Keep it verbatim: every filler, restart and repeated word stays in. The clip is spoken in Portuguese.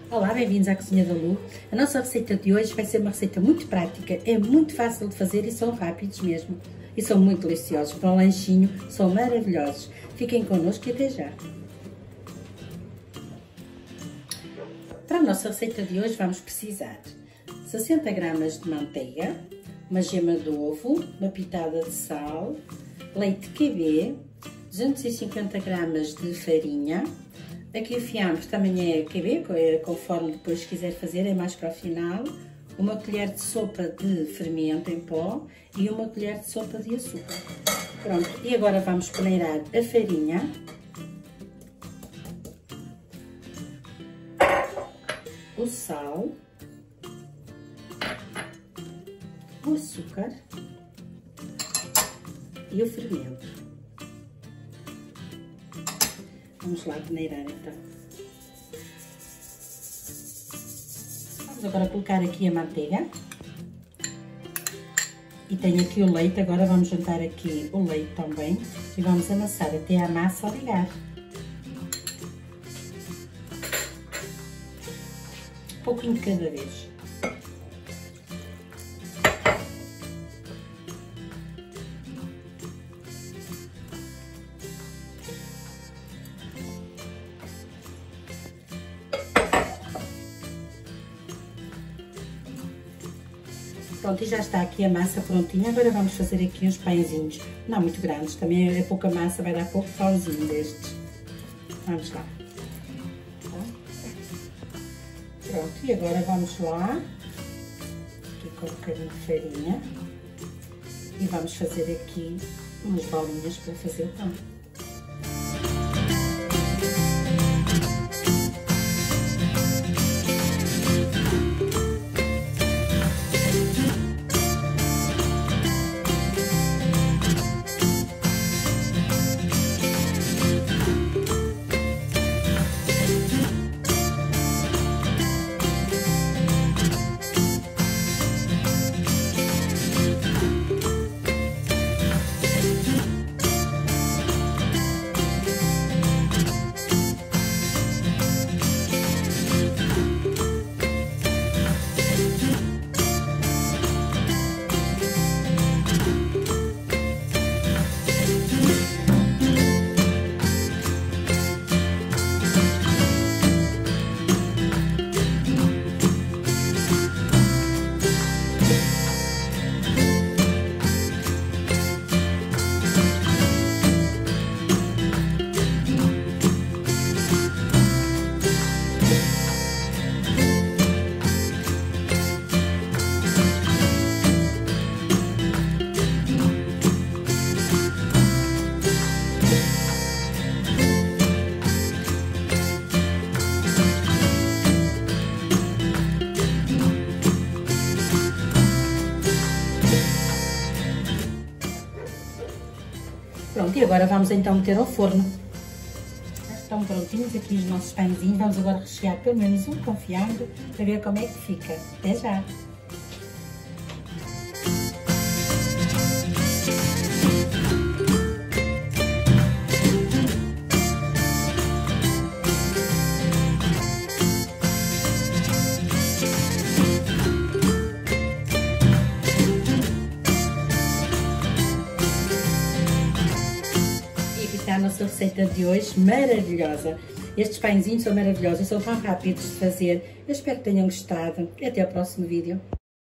Olá, bem-vindos à Cozinha da Lu. A nossa receita de hoje vai ser uma receita muito prática, é muito fácil de fazer e são rápidos mesmo. E são muito deliciosos, para um lanchinho são maravilhosos. Fiquem connosco e até já. Para a nossa receita de hoje vamos precisar sessenta gramas de manteiga, uma gema de ovo, uma pitada de sal, leite Q B, duzentos e cinquenta gramas de farinha. Aqui o fiambre também é Q B, conforme depois quiser fazer, é mais para o final. Uma colher de sopa de fermento em pó e uma colher de sopa de açúcar. Pronto, e agora vamos peneirar a farinha. O sal. O açúcar. E o fermento. Vamos lá peneirar então. Vamos agora colocar aqui a manteiga. E tenho aqui o leite, agora vamos juntar aqui o leite também. E vamos amassar até a massa ligar. Um pouquinho de cada vez. Pronto, e já está aqui a massa prontinha. Agora vamos fazer aqui uns pãezinhos, não muito grandes, também é pouca massa, vai dar pouco pãozinho destes. Vamos lá. Pronto, e agora vamos lá, aqui com um bocadinho de farinha, e vamos fazer aqui umas bolinhas para fazer o pão. Pronto, e agora vamos então meter ao forno. Já estão prontinhos aqui os nossos pãezinhos. Vamos agora rechear pelo menos um com fiambre para ver como é que fica. Até já! A nossa receita de hoje, maravilhosa. Estes pãezinhos são maravilhosos e são tão rápidos de fazer. Eu espero que tenham gostado. E até ao próximo vídeo.